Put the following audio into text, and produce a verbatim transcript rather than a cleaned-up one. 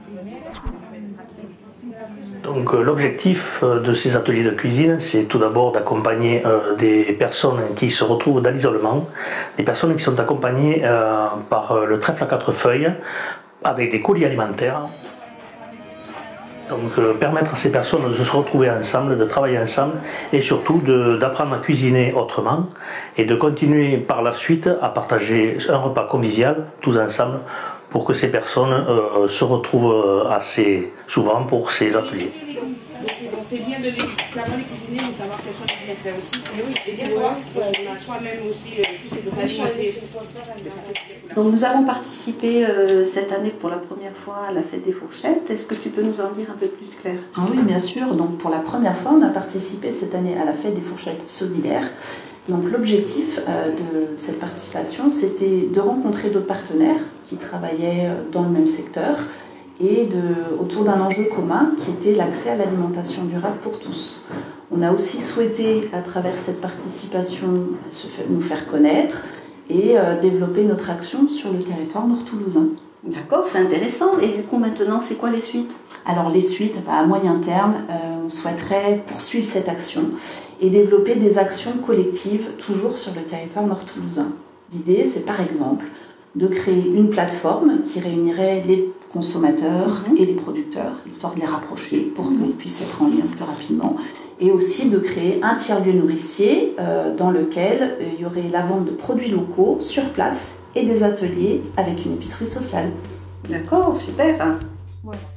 Donc euh, l'objectif euh, de ces ateliers de cuisine, c'est tout d'abord d'accompagner euh, des personnes qui se retrouvent dans l'isolement, des personnes qui sont accompagnées euh, par euh, le trèfle à quatre feuilles, avec des colis alimentaires. Donc euh, permettre à ces personnes de se retrouver ensemble, de travailler ensemble et surtout d'apprendre à cuisiner autrement et de continuer par la suite à partager un repas convivial tous ensemble pour que ces personnes euh, se retrouvent assez souvent pour ces ateliers. C'est bien de les, savoir les cuisiner, mais savoir quels sont les bienfaits aussi. Et oui, et des fois, on a soi-même aussi euh, plus de s'alimenter. Donc nous avons participé euh, cette année pour la première fois à la fête des fourchettes. Est-ce que tu peux nous en dire un peu plus, Claire? Ah oui, bien sûr. Donc pour la première fois, on a participé cette année à la fête des fourchettes solidaires. Donc l'objectif euh, de cette participation, c'était de rencontrer d'autres partenaires qui travaillaient dans le même secteur et de, autour d'un enjeu commun qui était l'accès à l'alimentation durable pour tous. On a aussi souhaité, à travers cette participation, se faire, nous faire connaître et euh, développer notre action sur le territoire nord-toulousain. D'accord, c'est intéressant. Et du coup, maintenant, c'est quoi les suites? Alors les suites, bah, à moyen terme, euh, on souhaiterait poursuivre cette action et développer des actions collectives toujours sur le territoire nord-toulousain. L'idée, c'est par exemple de créer une plateforme qui réunirait les consommateurs mmh. et les producteurs, histoire de les rapprocher pour mmh. qu'ils puissent être en lien plus rapidement. Et aussi de créer un tiers-lieu nourricier euh, dans lequel euh, il y aurait la vente de produits locaux sur place et des ateliers avec une épicerie sociale. D'accord, super. Voilà.